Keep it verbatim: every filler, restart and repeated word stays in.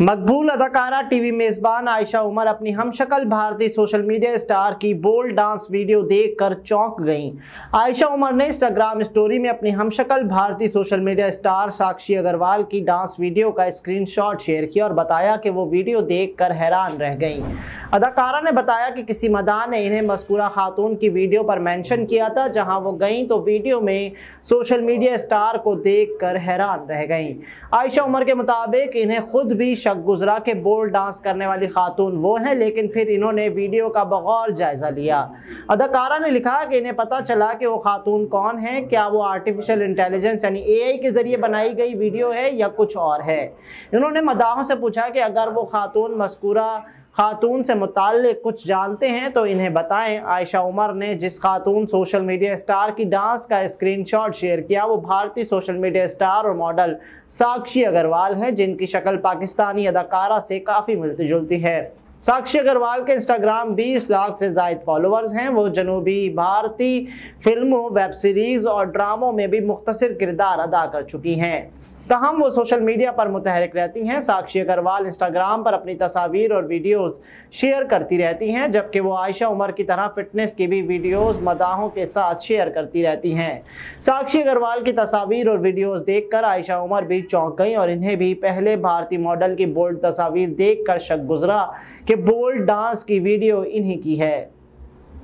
मकबूल अदाकारा टीवी मेजबान आयशा उमर अपनी हमशक्ल भारतीय सोशल मीडिया स्टार की बोल्ड डांस वीडियो देखकर चौंक गईं। आयशा उमर ने इंस्टाग्राम स्टोरी में अपनी हमशक्ल भारतीय social media star Sakshi Agarwal की डांस वीडियो का स्क्रीनशॉट शेयर किया और बताया कि वो वीडियो देखकर हैरान रह गईं। अदाकारा ने बताया कि किसी मदान ने इन्हें मज़कूरा खातून की वीडियो पर मेंशन किया था, जहां वो गईं तो वीडियो में सोशल मीडिया स्टार को देखकर हैरान रह गईं। आयशा उमर के मुताबिक इन्हें खुद भी शक गुजरा के बोल्ड डांस करने वाली खातून वो हैं, लेकिन फिर इन्होंने वीडियो का बगौर जायजा लिया। अदाकारा ने लिखा कि इन्हें पता चला कि वो खातून कौन है, क्या वो आर्टिफिशियल इंटेलिजेंस यानी ए आई के जरिए बनाई गई वीडियो है या कुछ और है। इन्होंने मदाहों से पूछा कि अगर वो खातून मज़कूरा खातून से मुताल्लिक कुछ जानते हैं तो इन्हें बताएं। आयशा उमर ने जिस खातून सोशल मीडिया स्टार की डांस का स्क्रीनशॉट शेयर किया वो भारतीय सोशल मीडिया स्टार और मॉडल साक्षी अग्रवाल है, जिनकी शक्ल पाकिस्तानी अदाकारा से काफ़ी मिलती जुलती है। साक्षी अग्रवाल के इंस्टाग्राम बीस लाख से ज़ायद फॉलोअर्स हैं। वो जनूबी भारतीय फिल्मों, वेब सीरीज़ और ड्रामों में भी मुख्तसर किरदार अदा कर चुकी हैं। तहम वो सोशल मीडिया पर मुतहरिक रहती हैं। साक्षी अग्रवाल इंस्टाग्राम पर अपनी तस्वीर और वीडियोस शेयर करती रहती हैं, जबकि वो आयशा उमर की तरह फिटनेस की भी वीडियोस मदाहों के साथ शेयर करती रहती हैं। साक्षी अग्रवाल की तस्वीर और वीडियोस देखकर आयशा उमर भी चौंक गईं और इन्हें भी पहले भारतीय मॉडल की बोल्ड तस्वीर देखकर शक गुजरा कि बोल्ड डांस की वीडियो इन्हीं की है।